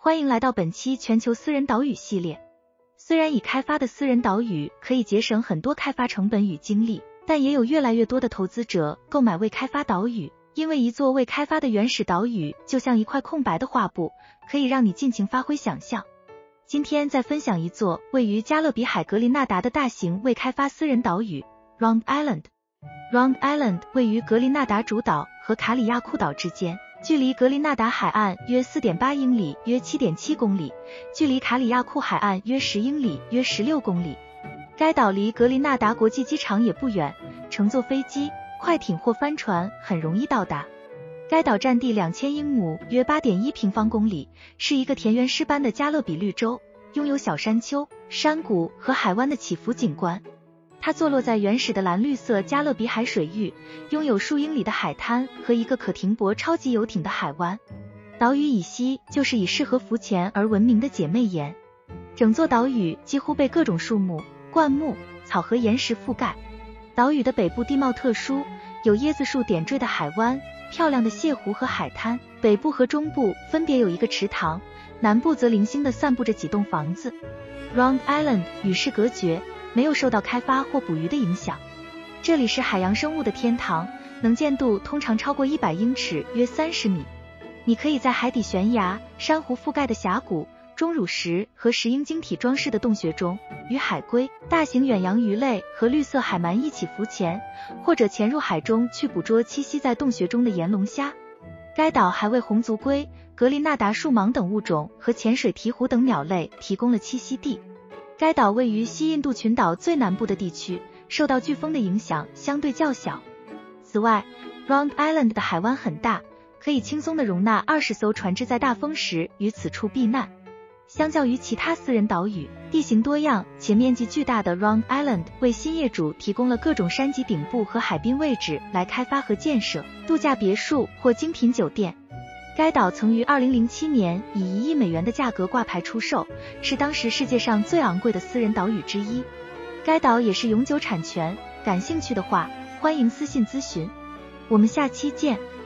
欢迎来到本期全球私人岛屿系列。虽然已开发的私人岛屿可以节省很多开发成本与精力，但也有越来越多的投资者购买未开发岛屿，因为一座未开发的原始岛屿就像一块空白的画布，可以让你尽情发挥想象。今天再分享一座位于加勒比海格林纳达的大型未开发私人岛屿 Ronde Island。Ronde Island 位于格林纳达主岛和卡里亚库岛之间，距离格林纳达海岸约 4.8 英里，约 7.7 公里，距离卡里亚库海岸约10英里，约16公里。该岛离格林纳达国际机场也不远，乘坐飞机、快艇或帆船很容易到达。该岛占地2000英亩，约 8.1 平方公里，是一个田园诗般的加勒比绿洲，拥有小山丘、山谷和海湾的起伏景观。它坐落在原始的蓝绿色加勒比海水域，拥有数英里的海滩和一个可停泊超级游艇的海湾。岛屿以西就是以适合浮潜而闻名的姐妹岩。整座岛屿几乎被各种树木、灌木、草和岩石覆盖。岛屿的北部地貌特殊，有椰子树点缀的海湾、漂亮的泻湖和海滩，北部和中部分别有一个池塘，南部则零星地散布着几栋房子。Ronde Island 与世隔绝，没有受到开发或捕鱼的影响。这里是海洋生物的天堂，能见度通常超过100英尺，约30米。你可以在海底悬崖、珊瑚覆盖的峡谷、钟乳石和石英晶体装饰的洞穴中，与海龟、大型远洋鱼类和绿色海鳗一起浮潜，或者潜入海中去捕捉栖息在洞穴中的岩龙虾。该岛还为红足龟、格林纳达树蟒等物种和潜水鹈鹕等鸟类提供了栖息地。该岛位于西印度群岛最南部的地区，受到飓风的影响相对较小。此外 Ronde Island 的海湾很大，可以轻松地容纳20艘船只在大风时于此处避难。相较于其他私人岛屿，地形多样且面积巨大的 Ronde Island 为新业主提供了各种山脊顶部和海滨位置来开发和建设度假别墅或精品酒店。该岛曾于2007年以1亿美元的价格挂牌出售，是当时世界上最昂贵的私人岛屿之一。该岛也是永久产权，感兴趣的话，欢迎私信咨询。我们下期见。